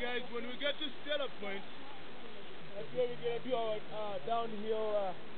guys, when we get to Stella Point, that's where we're gonna do our downhill